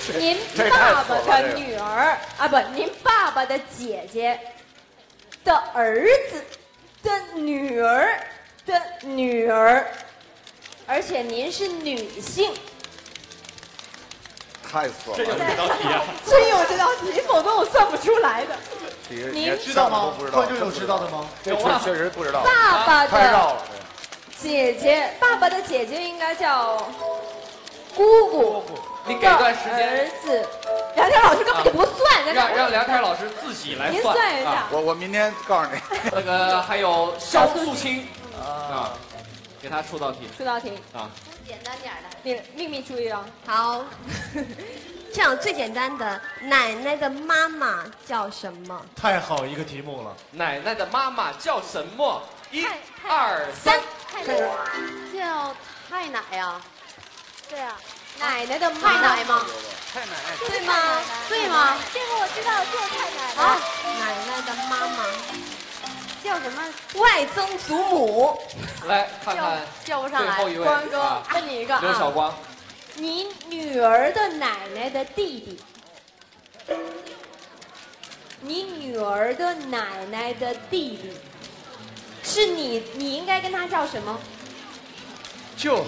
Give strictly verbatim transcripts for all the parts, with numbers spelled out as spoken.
您爸爸的女儿啊，不，您爸爸的姐姐的儿子的女儿的女儿，而且您是女性。 太损了！ 这有这道题啊！ 真有这道题，否则我算不出来的。 您知道吗？ 观众有知道的吗？ 这确确实不知道。 爸爸太绕了。 姐姐，爸爸的姐姐应该叫姑姑。 你给段时间。 儿子，梁天老师根本就不算， 让让梁天老师自己来算。 您算一下。 我我明天告诉你。 那个还有肖素清啊，给他出道题。 出道题啊。 简单点的， 你秘密注意了。 好，这样最简单的，奶奶的妈妈叫什么？ 太好一个题目了。 奶奶的妈妈叫什么？一、二、三， 开始。叫太奶呀。 对啊，奶奶的太奶吗？ 太奶， 对吗？对吗？ 这个我知道，就是太奶啊，奶奶的妈妈叫什么？ 外曾祖母。 来看看叫不上来。 最后一位， 光哥，问你一个啊， 刘晓光， 你女儿的奶奶的弟弟，你女儿的奶奶的弟弟，是你，你应该跟他叫什么？ 舅。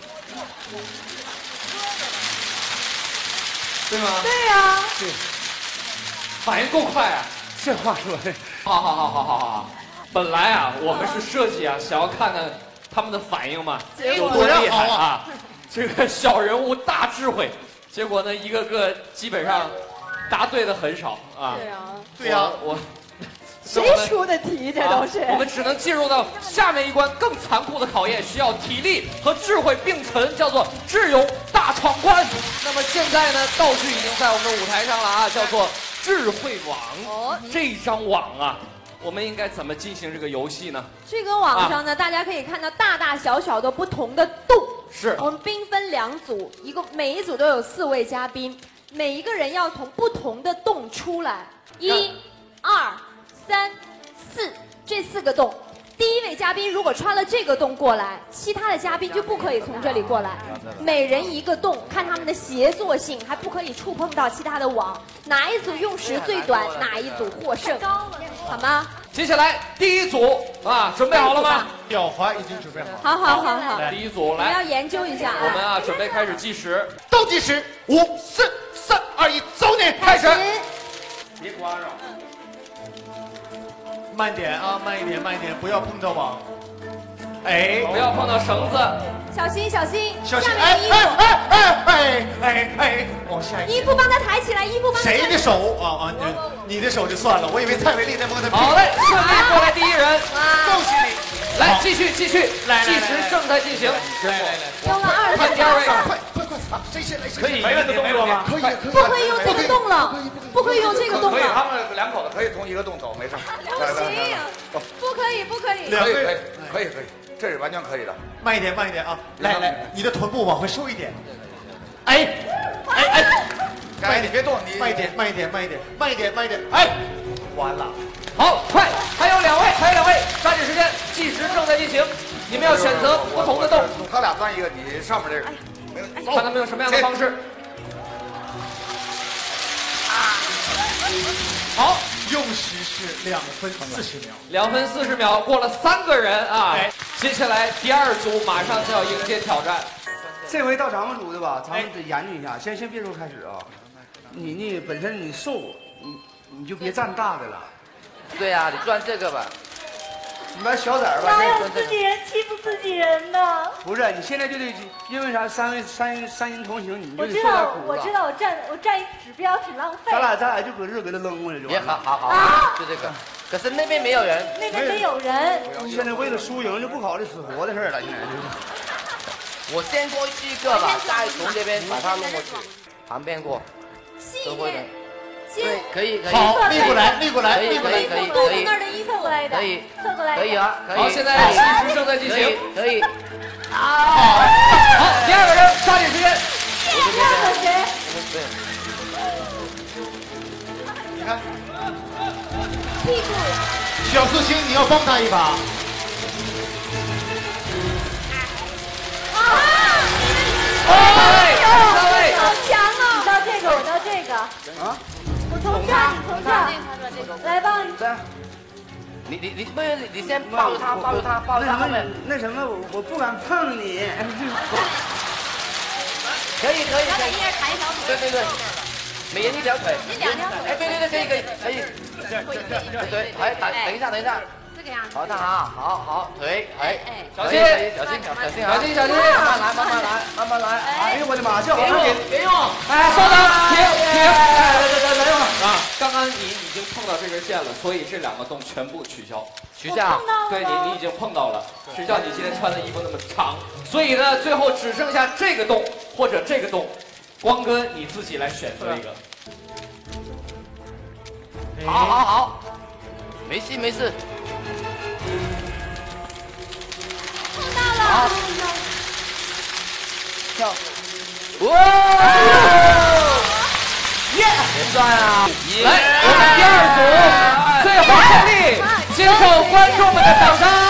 对吗？ 对呀。 对。 反应够快啊！ 这话说的。 好好好好好好。本来啊，我们是设计啊，想要看看他们的反应嘛，有多厉害啊！这个小人物大智慧，结果呢，一个个基本上答对的很少啊。 对啊， 对呀， 我谁出的题？这都是。 我们只能进入到下面一关更残酷的考验，需要体力和智慧并存，叫做智勇大闯关。那么现在呢，道具已经在我们的舞台上了啊，叫做智慧网。哦，这张网啊。我们应该怎么进行这个游戏呢？ 这个网上呢，啊、大家可以看到大大小小的不同的洞。 是。 我们兵分两组，一共每一组都有四位嘉宾，每一个人要从不同的洞出来。一、二、三、四，这四个洞。第一位嘉宾如果穿了这个洞过来，其他的嘉宾就不可以从这里过来。每人一个洞，看他们的协作性，还不可以触碰到其他的网。哪一组用时最短，哪一组获胜，好吗？ 接下来第一组啊，准备好了吗？ 表环已经准备好。 好好好好。 第一组来， 我们要研究一下啊。 我们啊，准备开始计时， 倒计时，五、四、三、二、一，走你！ 开始。 别刮着。 慢点啊，慢一点，慢一点，不要碰到网。哎， 不要碰到绳子。 小心，小心， 小心！ 哎哎哎哎哎哎哎！往下一。 衣服帮他抬起来，衣服帮他。 谁的手啊啊？你你的手就算了，我以为蔡伟丽在摸他屁股。 好嘞，顺利过来第一人， 恭喜你！ 来，继续继续，计时正在进行。 来来来， 用了二十第二位， 快快快！谁先来？ 可以没问的动作吗？ 可以可以。 不可以用这个洞了，不可以用这个洞了。 可以，他们两口子可以从一个洞走，没事。 不行，不可以，不可以。 可以可以可以可以，这是完全可以的。 慢一点，慢一点啊！来来，你的臀部往回收一点。哎哎哎！ 慢一点，别动，你慢一点，慢一点，慢一点，慢一点，慢一点。哎，完了。 好，快，还有两位，还有两位，抓紧时间，计时正在进行，你们要选择不同的洞。 他俩算一个，你上面这个， 看他们用什么样的方式。 好，用时是两分四十秒。 两分四十秒，过了三个人啊！接下来第二组马上就要迎接挑战。 这回到咱们组的吧，咱们得研究一下。先先别说开始啊，你呢本身你瘦，你你就别站大的了。 对呀、啊，你转这个吧。 你把小点儿吧。 哪有自己人欺负自己人呢？ 不是，你现在就得因为啥三位三三人同行，你就得受点我知道， 苦我知道，我站我站一指标挺浪费。 咱俩咱俩就搁这给他扔过来就完别了。 好好好， 啊、 就这个。可是那边没有人。 那边没有人。 现在为了输赢就不考虑死活的事了，现在就是。 我先过去一个吧，再从这边把他弄过去，旁边过。 细面。 对，可以可以。 好，立过来，立过来， 可以可以可以可以。那儿的衣服过来的， 可以， 侧过来的。 可以啊，可以。 好，现在计时正在进行。 可以。 啊！好，第二个人抓紧时间。 第二个谁？ 对。 你看， 屁股。 小素清，你要帮他一把。 啊！ 三位，三位， 好强啊！ 你知道这个啊？ 我从这儿，你从这儿，来吧。 这样。 你你你不是你先抱着他，抱着他，抱着他后面。 那什么，我我不敢碰你。 可以可以可以。 一人抬一条腿。 对对对，每人一条腿。 你两条腿。 哎，对对对，可以可以可以。对对，哎，等等一下等一下。 这个样子。 好，那好，好好腿，哎哎， 小心小心小心小心小心， 慢慢来慢慢来慢慢来。 哎呦我的妈，这好别用别用。 哎，稍等，停停， 来来来来用啊！刚刚你已经碰到这根线了，所以这两个洞全部取消。 取消。 对你你已经碰到了，谁叫你今天穿的衣服那么长？所以呢，最后只剩下这个洞或者这个洞，光哥你自己来选择一个。 好好好，没事没事。 碰到了。 跳。哇！耶！别转啊！ 来，我们第二组最后胜利，接受观众们的掌声。